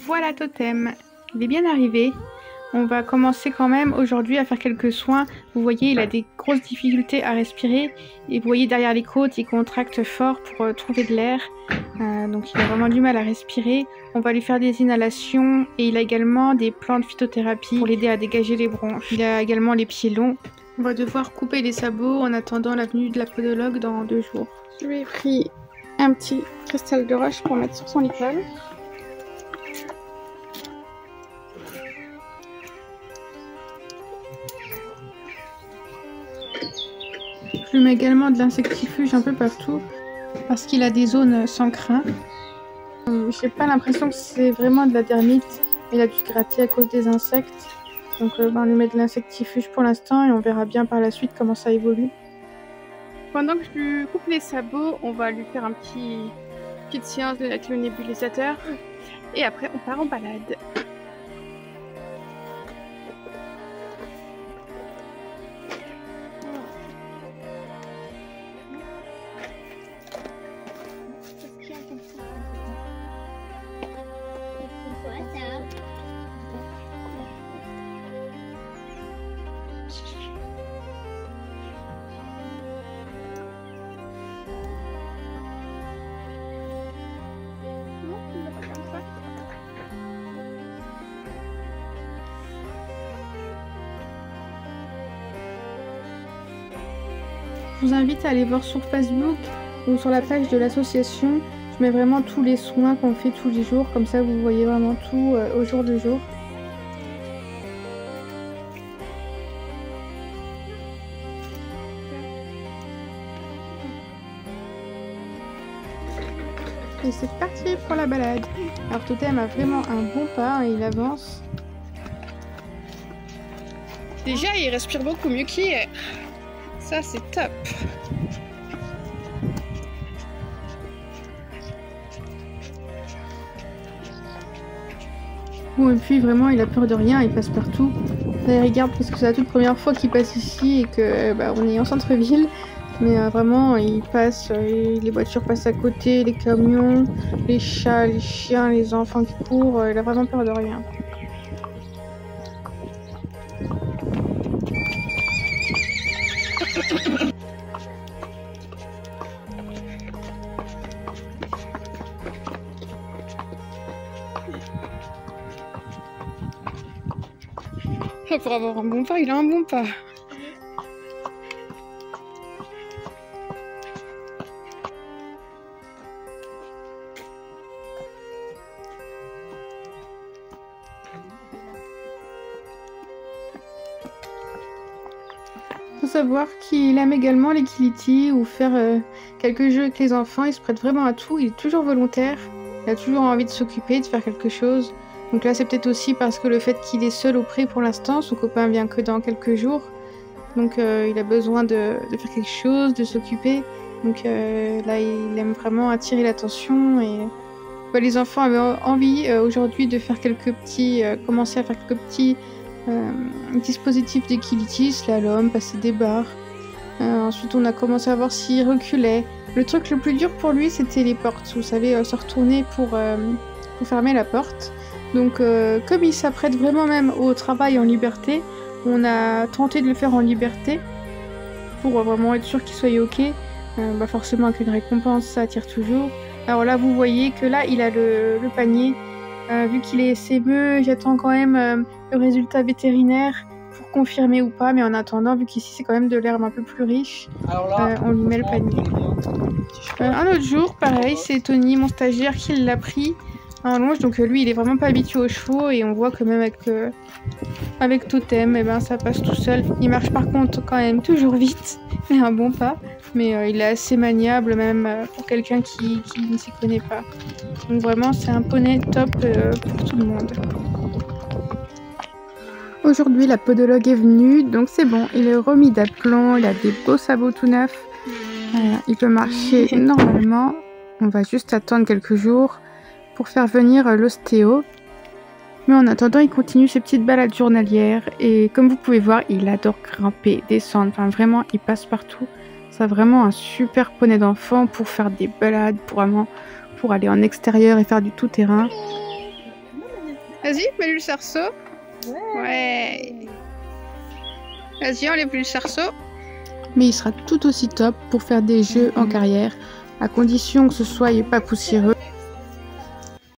Voilà Totem, il est bien arrivé. On va commencer quand même aujourd'hui à faire quelques soins. Vous voyez, il a des grosses difficultés à respirer. Et vous voyez derrière les côtes, il contracte fort pour trouver de l'air. Donc il a vraiment du mal à respirer. On va lui faire des inhalations et il a également des plantes de phytothérapie pour l'aider à dégager les bronches. Il a également les pieds longs. On va devoir couper les sabots en attendant la venue de la podologue dans 2 jours. Je lui ai pris un petit cristal de roche pour mettre sur son épaule. Je lui mets également de l'insectifuge un peu partout parce qu'il a des zones sans crin. J'ai pas l'impression que c'est vraiment de la dermite, il a dû se gratter à cause des insectes. Donc on lui met de l'insectifuge pour l'instant et on verra bien par la suite comment ça évolue. Pendant que je lui coupe les sabots, on va lui faire petite séance avec le nébulisateur et après on part en balade. Je vous invite à aller voir sur Facebook ou sur la page de l'association. Je mets vraiment tous les soins qu'on fait tous les jours, comme ça vous voyez vraiment tout au jour le jour. Et c'est parti pour la balade. Alors Totem a vraiment un bon pas, il avance. Déjà il respire beaucoup mieux qu'hier. Ça c'est top. Bon, et puis vraiment il a peur de rien, il passe partout. Là il regarde parce que c'est la toute première fois qu'il passe ici et que on est en centre-ville. Mais vraiment il passe, les voitures passent à côté, les camions, les chats, les chiens, les enfants qui courent, il a vraiment peur de rien. Pour avoir un bon pas, il a un bon pas. Faut savoir qu'il aime également l'agility ou faire quelques jeux avec les enfants. Il se prête vraiment à tout, il est toujours volontaire. Il a toujours envie de s'occuper, de faire quelque chose. Donc là c'est peut-être aussi parce que le fait qu'il est seul au pré pour l'instant, son copain vient que dans quelques jours. Donc il a besoin de faire quelque chose, de s'occuper. Donc là il aime vraiment attirer l'attention. Et les enfants avaient envie aujourd'hui de faire commencer à faire quelques petits dispositifs d'agility, slalom, passer des barres. Ensuite on a commencé à voir s'il reculait. Le truc le plus dur pour lui c'était les portes, vous savez, se retourner pour fermer la porte. Donc comme il s'apprête vraiment même au travail en liberté, on a tenté de le faire en liberté pour vraiment être sûr qu'il soit ok. Forcément avec une récompense ça attire toujours. Alors là vous voyez que là il a le panier. Vu qu'il est SME, j'attends quand même le résultat vétérinaire pour confirmer ou pas, mais en attendant, vu qu'ici c'est quand même de l'herbe un peu plus riche, on lui met le panier. Un autre jour, pareil, c'est Tony, mon stagiaire, qui l'a pris en longe, donc lui il est vraiment pas habitué aux chevaux et on voit que même avec Totem, ça passe tout seul. Il marche par contre quand même toujours vite, mais un bon pas, mais il est assez maniable même pour quelqu'un qui ne s'y connaît pas. Donc vraiment c'est un poney top pour tout le monde. Aujourd'hui la podologue est venue, donc c'est bon, il est remis d'aplomb, il a des beaux sabots tout neufs, il peut marcher normalement. On va juste attendre quelques jours pour faire venir l'ostéo. Mais en attendant, il continue ses petites balades journalières et comme vous pouvez voir, il adore grimper, descendre, enfin vraiment, il passe partout. C'est vraiment un super poney d'enfant pour faire des balades, pour aller en extérieur et faire du tout-terrain. Vas-y, mets-lui le cerceau. Ouais. Vas-y, enlève le cerceau. Mais il sera tout aussi top pour faire des jeux en carrière, à condition que ce soit pas poussiéreux.